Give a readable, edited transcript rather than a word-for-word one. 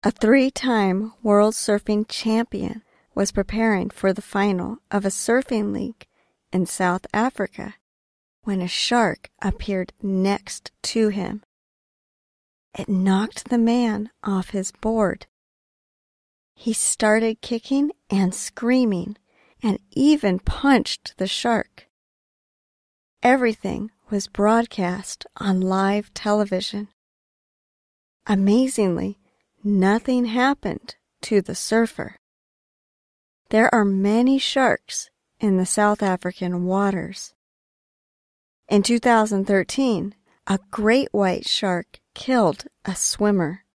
A 3-time world surfing champion was preparing for the final of a surfing league in South Africa when a shark appeared next to him. It knocked the man off his board. He started kicking and screaming and even punched the shark. Everything was broadcast on live television. Amazingly, nothing happened to the surfer. There are many sharks in the South African waters. In 2013, a great white shark killed a swimmer.